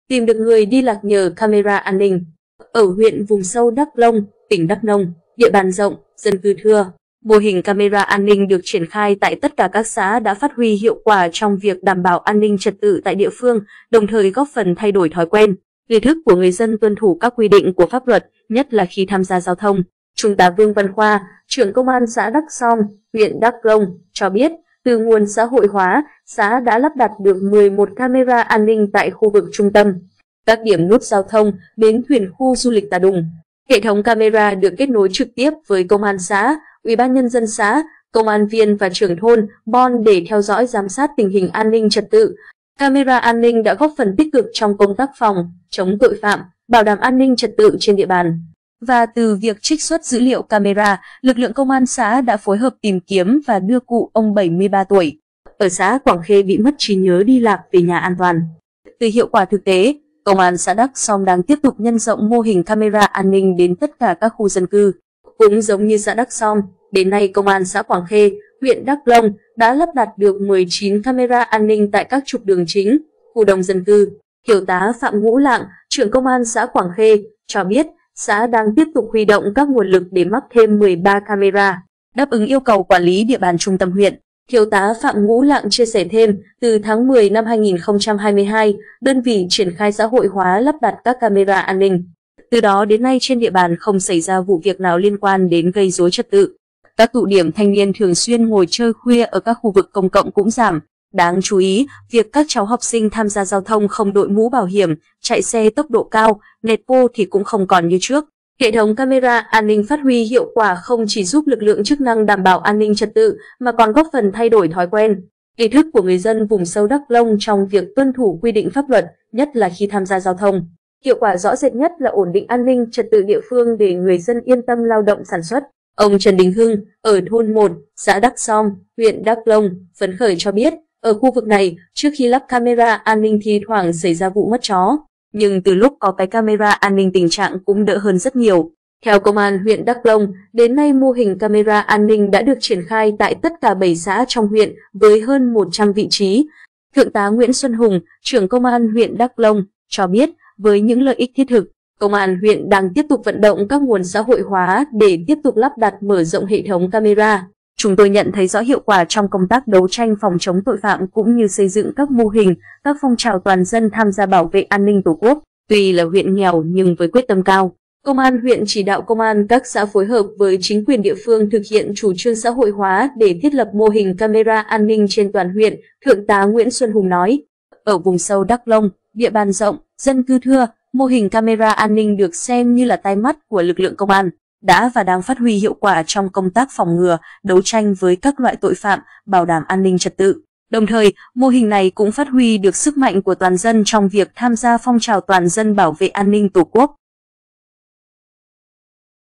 tìm được người đi lạc nhờ camera an ninh. Ở huyện vùng sâu Đắk Lông, tỉnh Đắk Nông, địa bàn rộng, dân cư thưa, mô hình camera an ninh được triển khai tại tất cả các xã đã phát huy hiệu quả trong việc đảm bảo an ninh trật tự tại địa phương, đồng thời góp phần thay đổi thói quen, ý thức của người dân tuân thủ các quy định của pháp luật, nhất là khi tham gia giao thông. Trung tá Vương Văn Khoa, trưởng công an xã Đắk Som, huyện Đắk Rông cho biết, từ nguồn xã hội hóa, xã đã lắp đặt được 11 camera an ninh tại khu vực trung tâm, các điểm nút giao thông, bến thuyền, khu du lịch Tà Đùng. Hệ thống camera được kết nối trực tiếp với công an xã, ủy ban nhân dân xã, công an viên và trưởng thôn, bon để theo dõi giám sát tình hình an ninh trật tự. Camera an ninh đã góp phần tích cực trong công tác phòng, chống tội phạm, bảo đảm an ninh trật tự trên địa bàn. Và từ việc trích xuất dữ liệu camera, lực lượng công an xã đã phối hợp tìm kiếm và đưa cụ ông 73 tuổi ở xã Quảng Khê bị mất trí nhớ đi lạc về nhà an toàn. Từ hiệu quả thực tế, Công an xã Đắk Som đang tiếp tục nhân rộng mô hình camera an ninh đến tất cả các khu dân cư. Cũng giống như xã Đắk Som, đến nay Công an xã Quảng Khê, huyện Đắk Lông đã lắp đặt được 19 camera an ninh tại các trục đường chính, khu đông dân cư. Thiếu tá Phạm Ngũ Lạng, trưởng Công an xã Quảng Khê, cho biết xã đang tiếp tục huy động các nguồn lực để mắc thêm 13 camera, đáp ứng yêu cầu quản lý địa bàn trung tâm huyện. Thiếu tá Phạm Ngũ Lạng chia sẻ thêm, từ tháng 10 năm 2022, đơn vị triển khai xã hội hóa lắp đặt các camera an ninh. Từ đó đến nay trên địa bàn không xảy ra vụ việc nào liên quan đến gây rối trật tự. Các tụ điểm thanh niên thường xuyên ngồi chơi khuya ở các khu vực công cộng cũng giảm. Đáng chú ý, việc các cháu học sinh tham gia giao thông không đội mũ bảo hiểm, chạy xe tốc độ cao, nẹt bô thì cũng không còn như trước. Hệ thống camera an ninh phát huy hiệu quả không chỉ giúp lực lượng chức năng đảm bảo an ninh trật tự mà còn góp phần thay đổi thói quen, ý thức của người dân vùng sâu Đắk Lông trong việc tuân thủ quy định pháp luật, nhất là khi tham gia giao thông. Hiệu quả rõ rệt nhất là ổn định an ninh trật tự địa phương để người dân yên tâm lao động sản xuất. Ông Trần Đình Hưng ở thôn 1, xã Đắk Som, huyện Đắk Lông phấn khởi cho biết, ở khu vực này trước khi lắp camera an ninh thi thoảng xảy ra vụ mất chó. Nhưng từ lúc có cái camera an ninh tình trạng cũng đỡ hơn rất nhiều. Theo Công an huyện Đắk Lông, đến nay mô hình camera an ninh đã được triển khai tại tất cả 7 xã trong huyện với hơn 100 vị trí. Thượng tá Nguyễn Xuân Hùng, trưởng Công an huyện Đắk Lông, cho biết với những lợi ích thiết thực, Công an huyện đang tiếp tục vận động các nguồn xã hội hóa để tiếp tục lắp đặt mở rộng hệ thống camera. Chúng tôi nhận thấy rõ hiệu quả trong công tác đấu tranh phòng chống tội phạm cũng như xây dựng các mô hình, các phong trào toàn dân tham gia bảo vệ an ninh Tổ quốc. Tuy là huyện nghèo nhưng với quyết tâm cao, Công an huyện chỉ đạo công an các xã phối hợp với chính quyền địa phương thực hiện chủ trương xã hội hóa để thiết lập mô hình camera an ninh trên toàn huyện, Thượng tá Nguyễn Xuân Hùng nói. Ở vùng sâu Đắk Lông, địa bàn rộng, dân cư thưa, mô hình camera an ninh được xem như là tai mắt của lực lượng công an, đã và đang phát huy hiệu quả trong công tác phòng ngừa, đấu tranh với các loại tội phạm, bảo đảm an ninh trật tự. Đồng thời, mô hình này cũng phát huy được sức mạnh của toàn dân trong việc tham gia phong trào toàn dân bảo vệ an ninh Tổ quốc.